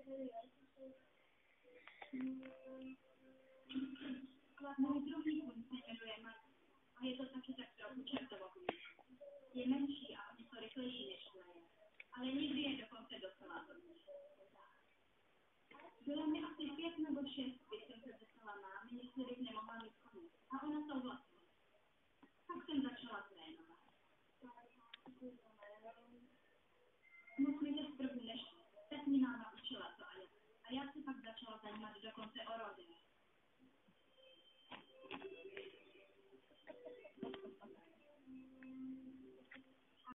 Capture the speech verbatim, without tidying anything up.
Můj druhý kuň se jmenuje Max a je to taky tak trochu čertovo kuň. Je menší a o něco rychlejší než moje, ale nikdy je dokonce docela hodný. Bylo mi asi pět nebo šest, když jsem se zeptala mámy, jestli bych nemohla mít koně. A ona souhlasila. Tak jsem začala trénovat. Moc mi to zprvu nešlo, tak mi máma učila to a jak. A já se pak začala zajímat dokonce o rody.